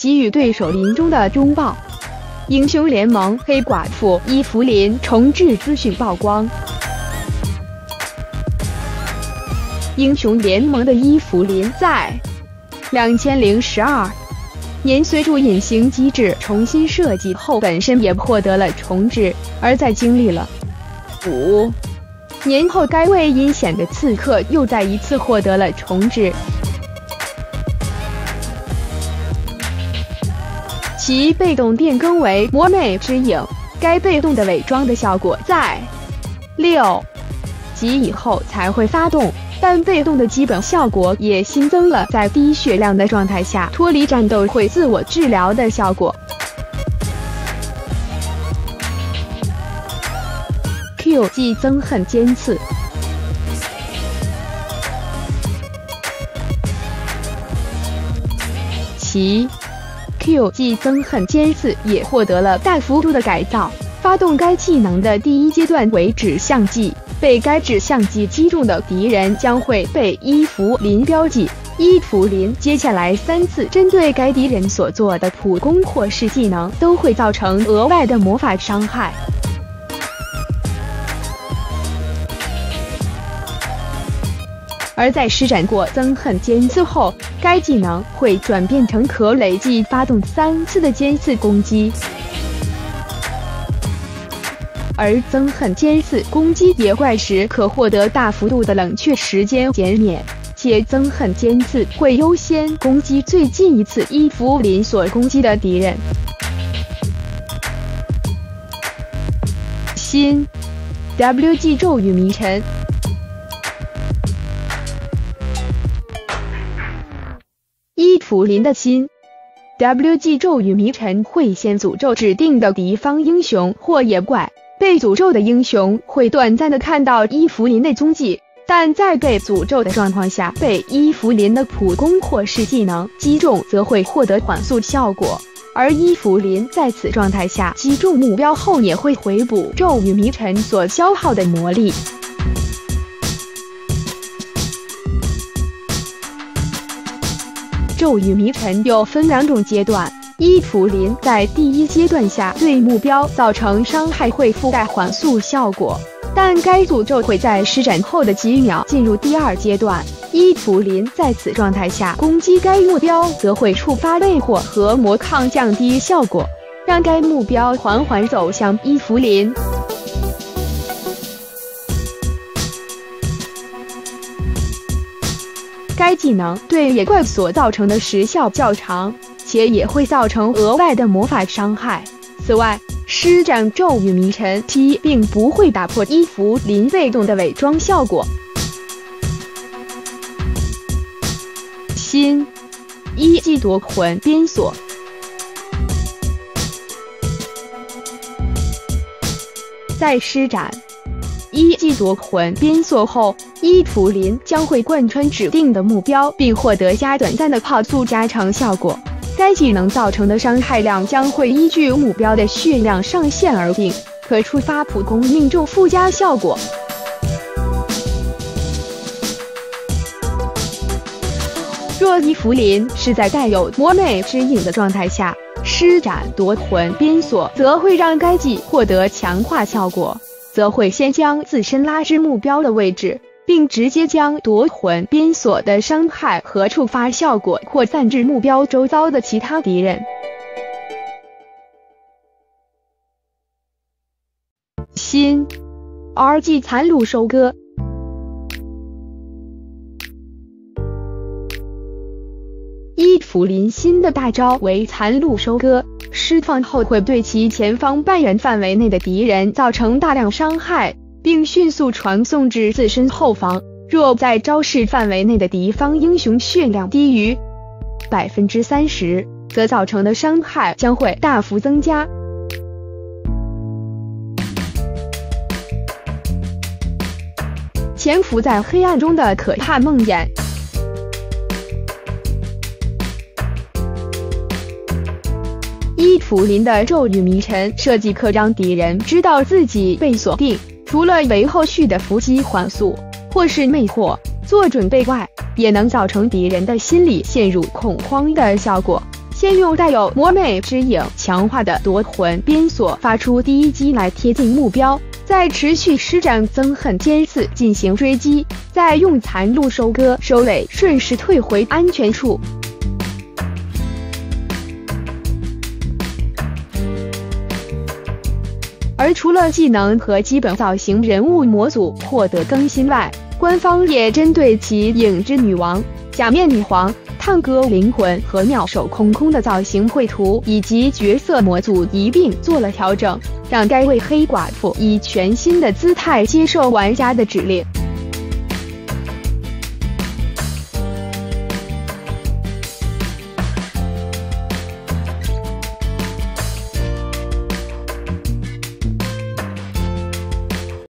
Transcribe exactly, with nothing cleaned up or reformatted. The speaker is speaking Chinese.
给予对手临终的忠报。英雄联盟黑寡妇伊芙琳重置资讯曝光。英雄联盟的伊芙琳在两千零十二年随着隐形机制重新设计后，本身也获得了重置，而在经历了五年后，该位阴险的刺客又再一次获得了重置。其被动变更为魔魅之影，该被动的伪装的效果在六级以后才会发动，但被动的基本效果也新增了在低血量的状态下脱离战斗会自我治疗的效果。Q 技憎恨尖刺。其Q 技憎恨尖刺也获得了大幅度的改造。发动该技能的第一阶段为指向技，被该指向技击中的敌人将会被伊芙琳标记。伊芙琳接下来三次针对该敌人所做的普攻或是技能都会造成额外的魔法伤害。而在施展过憎恨尖刺后，该技能会转变成可累计发动三次的尖刺攻击。而憎恨尖刺攻击野怪时可获得大幅度的冷却时间减免，且憎恨尖刺会优先攻击最近一次伊芙琳所攻击的敌人。新 W G 咒语迷尘。伊芙琳的新 W G 咒语迷尘会先诅咒指定的敌方英雄或野怪，被诅咒的英雄会短暂的看到伊芙琳的踪迹，但在被诅咒的状况下被伊芙琳的普攻或是技能击中，则会获得缓速效果。而伊芙琳在此状态下击中目标后，也会回补咒语迷尘所消耗的魔力。咒语迷尘又分两种阶段，伊芙琳在第一阶段下对目标造成伤害会附带缓速效果，但该诅咒会在施展后的几秒进入第二阶段。伊芙琳在此状态下攻击该目标，则会触发魅惑和魔抗降低效果，让该目标缓缓走向伊芙琳。该技能对野怪所造成的时效较长，且也会造成额外的魔法伤害。此外，施展咒语迷尘期并不会打破伊芙琳被动的伪装效果。新一技夺魂鞭锁。在施展一技夺魂鞭锁后，伊芙琳将会贯穿指定的目标，并获得加短暂的炮速加成效果。该技能造成的伤害量将会依据目标的血量上限而定，可触发普攻命中附加效果。若伊芙琳是在带有魔魅之影的状态下施展夺魂鞭锁，则会让该技获得强化效果，则会先将自身拉至目标的位置，并直接将夺魂鞭锁的伤害和触发效果扩散至目标周遭的其他敌人。新 R G 残戮收割。伊芙琳新的大招为残戮收割，释放后会对其前方半圆范围内的敌人造成大量伤害，并迅速传送至自身后方。若在招式范围内的敌方英雄血量低于 百分之三十， 则造成的伤害将会大幅增加。潜伏在黑暗中的可怕梦魇。伊芙琳的咒语迷尘设计可让敌人知道自己被锁定，除了为后续的伏击缓速或是魅惑做准备外，也能造成敌人的心理陷入恐慌的效果。 先用带有魔美之影强化的夺魂鞭锁发出第一击来贴近目标，再持续施展憎恨尖刺进行追击，再用残戮收割收尾，顺势退回安全处。而除了技能和基本造型人物模组获得更新外，官方也针对其影之女王、假面女皇、探戈灵魂和妙手空空的造型绘图以及角色模组一并做了调整，让该位黑寡妇以全新的姿态接受玩家的指令。